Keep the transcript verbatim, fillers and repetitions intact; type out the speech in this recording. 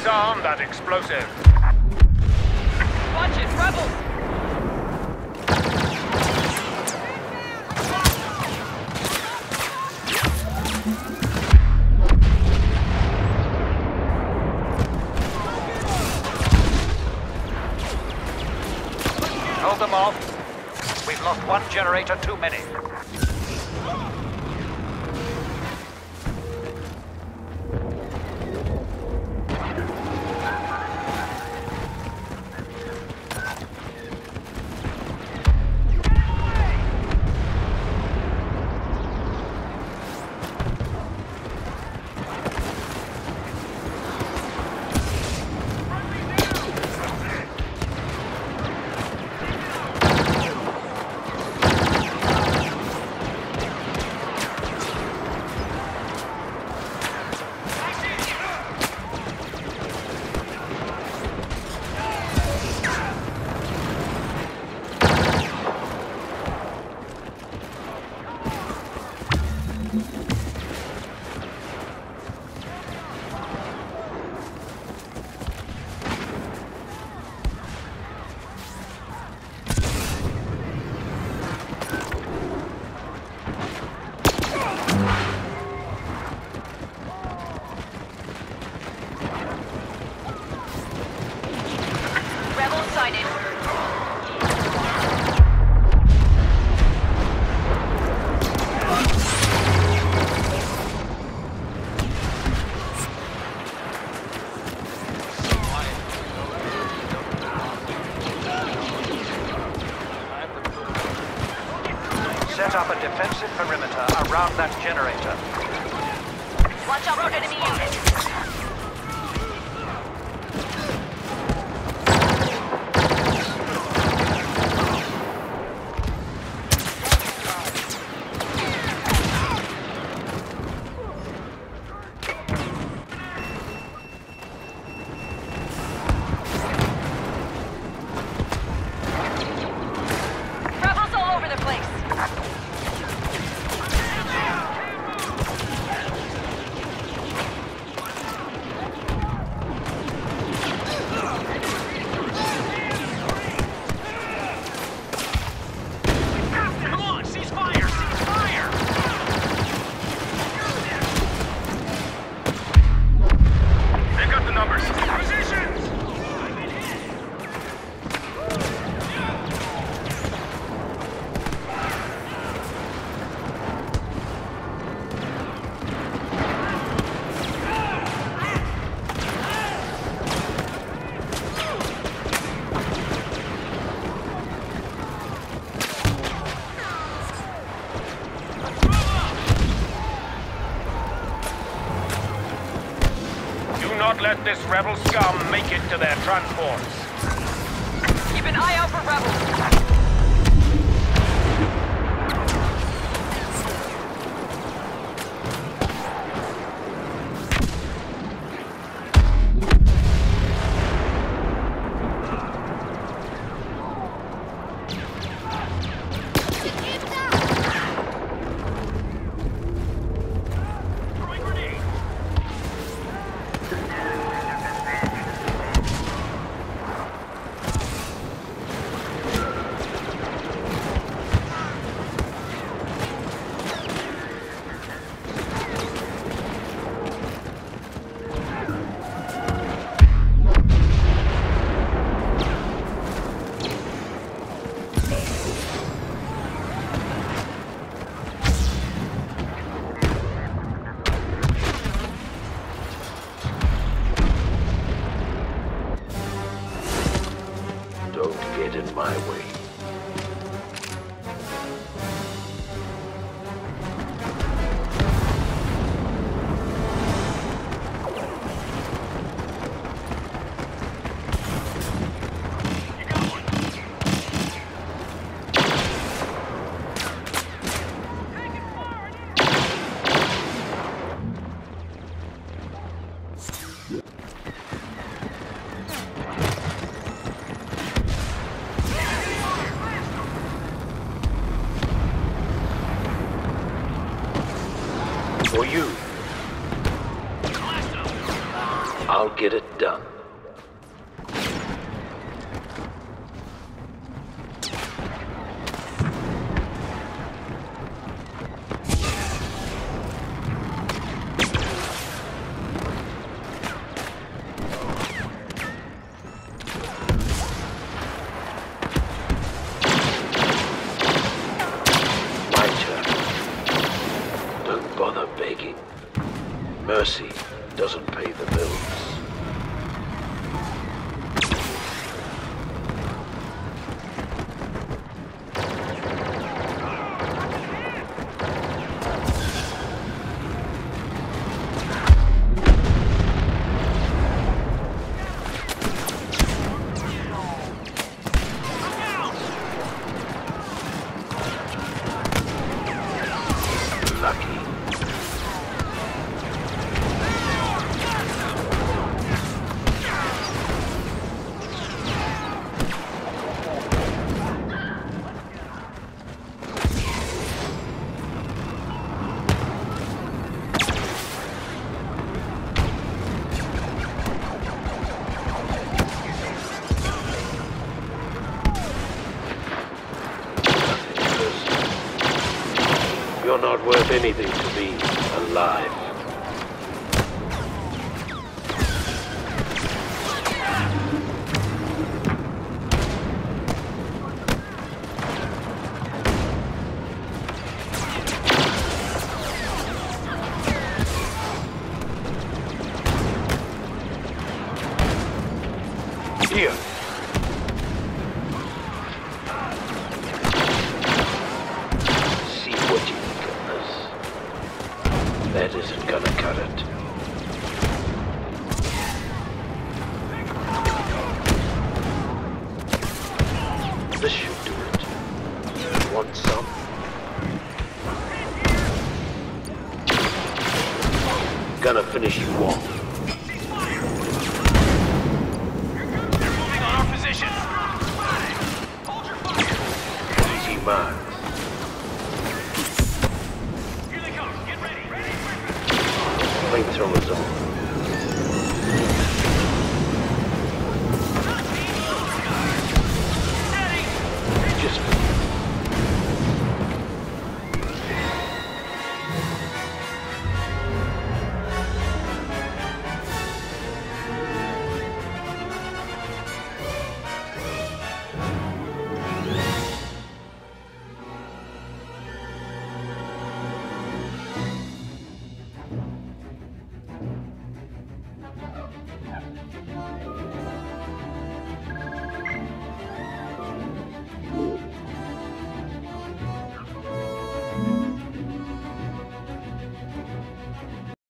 Disarm that explosive. Watch it, rebels! Hold them off. We've lost one generator too many. Set up a defensive perimeter around that generator. Watch out for enemy units. Not let this rebel scum make it to their transports. Keep an eye out for rebels. Don't get in my way. For you. I'll get it done. My turn. Don't bother begging. Mercy doesn't pay the bills. Lucky. You're not worth anything to me, alive. Here. That isn't gonna cut it. This should do it. Want some? Gonna finish you off. They're moving on our position. Easy marks. Here they come. Get ready. Flamethrowers on.